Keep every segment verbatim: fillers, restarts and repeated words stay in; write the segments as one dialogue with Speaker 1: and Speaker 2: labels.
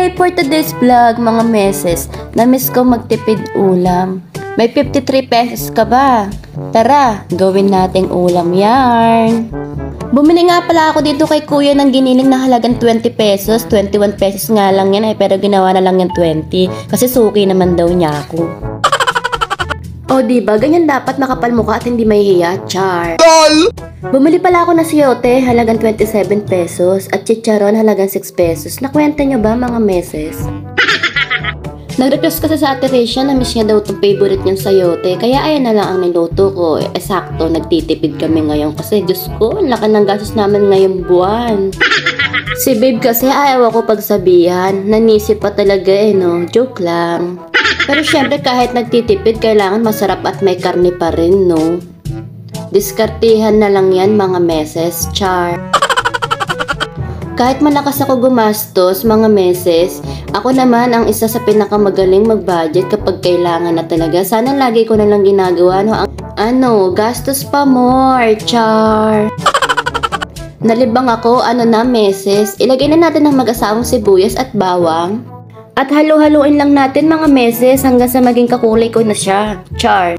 Speaker 1: Anyway, for today's vlog, mga meses, na-miss ko magtipid ulam. May fifty-three pesos ka ba? Tara, gawin nating ulam yarn. Bumili nga pala ako dito kay kuya ng giniling na halagang twenty pesos. twenty-one pesos nga lang yan eh, pero ginawa na lang yan twenty. Kasi suki naman daw niya ako. O diba, ganyan dapat makapal mukha at hindi mahihiya, char. Bumili pala ako ng siyote, halagang twenty-seven pesos, at chicharon, halagang six pesos. Nakwenta nyo ba, mga meses? Nag-request kasi sa Ate Risha na miss niya daw itong favorite niyang sayote, kaya ayan na lang ang niluto ko. Eh, sakto, nagtitipid kami ngayon kasi, Diyos ko, ang laki ng gastos namin ngayong buwan. Si babe kasi ayaw ako pagsabihan, nanisip pa talaga eh, no? Joke lang. Pero syempre kahit nagtitipid, kailangan masarap at may karne pa rin, no? Diskartihan na lang yan, mga meses, char. Kahit malakas ako gumastos, mga meses, ako naman ang isa sa pinakamagaling mag-budget kapag kailangan na talaga. Sana lagi ko na lang ginagawa, no? Ang, ano, gastos pa more, char. Nalibang ako, ano na, meses, ilagay na natin ang mag-asawang sibuyas at bawang. At halo-haluin lang natin, mga meses, hanggang sa maging kakulay ko na siya, char.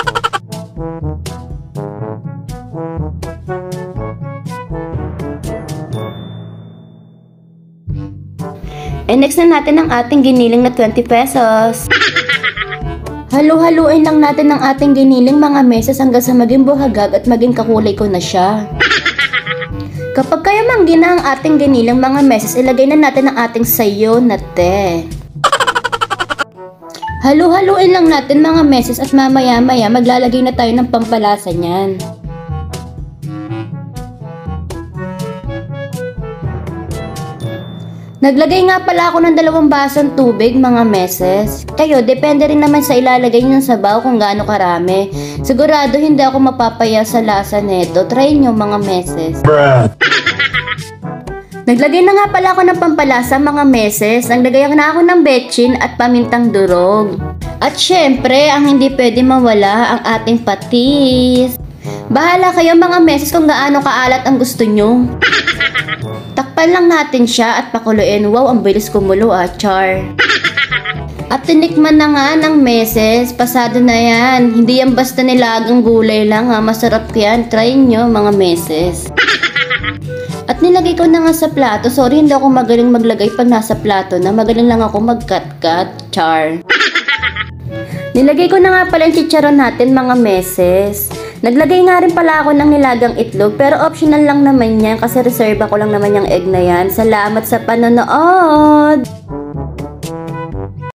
Speaker 1: And next na natin ang ating giniling na twenty pesos. Halo-haluin lang natin ang ating giniling, mga meses, hanggang sa maging buhagag at maging kakulay ko na siya. Kapag kaya manggi na ang ating giniling, mga meses, ilagay na natin ang ating sayo na te. Halo-haluin lang natin, mga meses, at mamaya-maya maglalagay na tayo ng pampalasa niyan. Naglagay nga pala ako ng dalawang basong tubig, mga meses. Kayo, depende rin naman sa ilalagay nyo ng sabaw kung gaano karami. Sigurado hindi ako mapapaya sa lasa neto. Try nyo, mga meses. Bruh. Naglagay na nga pala ako ng pampalasa, mga meses. Naglagay na ako ng betchin at pamintang durog. At syempre, ang hindi pwede mawala, ang ating patis. Bahala kayo, mga meses, kung gaano kaalat ang gusto nyo. Takpan lang natin siya at pakuluin. Wow, ang bilis kumulo, ah, char. At tinikman na nga ng meses. Pasado na yan. Hindi yan basta nilagang gulay lang, ha. Masarap yan. Try nyo, mga meses. At nilagay ko na nga sa plato. Sorry, hindi ako magaling maglagay pag nasa plato na. Magaling lang ako mag-cut-cut, char. Nilagay ko na nga pala yung chicharon natin, mga meses. Naglagay nga rin pala ako ng nilagang itlog, pero optional lang naman yan kasi reserve ko lang naman yung egg na yan. Salamat sa panonood!